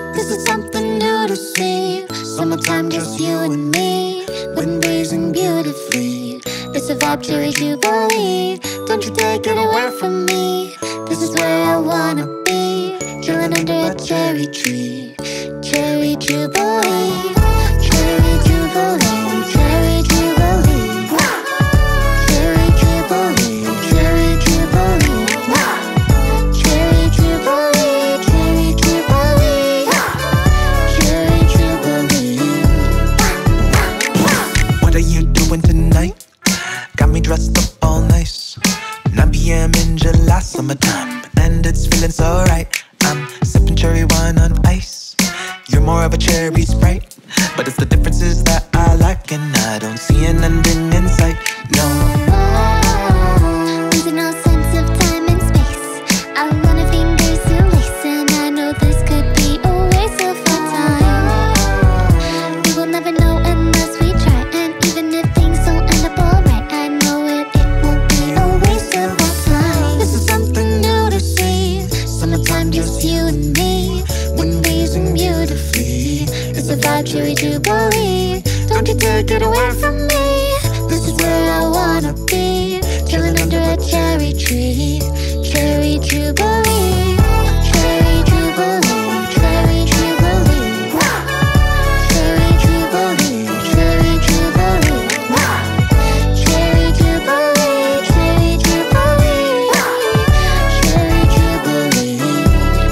This is something new to see. Summertime, just you and me. Wind blazing beautifully. It's a vibe, cherry jubilee. Don't you take it away from me. This is where I wanna be. Chilling under a cherry tree. Cherry jubilee. Cherry jubilee. Cherry jubilee. Cherry jubilee. Cherry jubilee. Cherry jubilee. Cherry jubilee. Cherry jubilee. What are you doing tonight? Got me dressed up all nice. 9 p.m. in July, summertime, and it's feeling so right. I'm sipping cherry wine on ice. You're more of a cherry Sprite, but it's the differences that I like, and I don't see an ending in sight. No. Losing all sense of time and space. I wanna fingers to lace, and I know this could be a waste of our time. We will never know unless we try, and even if things don't end up alright, I know it won't be a waste of our time. This is something new to see. Summertime, just you and me. Wind blazing beautifully. It's a vibe, cherry jubilee. Don't you take it away from me. This is where I wanna be. Chilling under a cherry tree. Cherry jubilee. Cherry jubilee. Cherry jubilee. Cherry jubilee. Cherry jubilee. Cherry jubilee. Cherry jubilee. Cherry jubilee.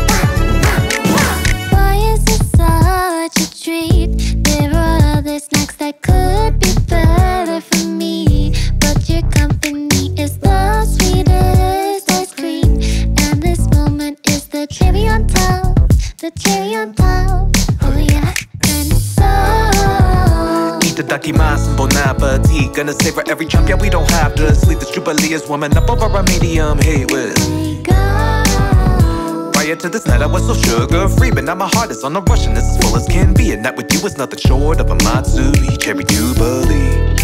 Why is it such a treat? There are other snacks that could be better for me, but your company is the sweetest ice cream, and this moment is the cherry on top, the cherry on top. Oh yeah, and so Itadakimasu, bon appetit. Gonna savor every chunk, yeah, we don't have to sleep. This jubilee is warming up over our medium heat with. Prior to this night, I was so sugar-free, but now my heart is on a rush, and it's as full as can be. And that with you is nothing short of a Matsuri cherry jubilee.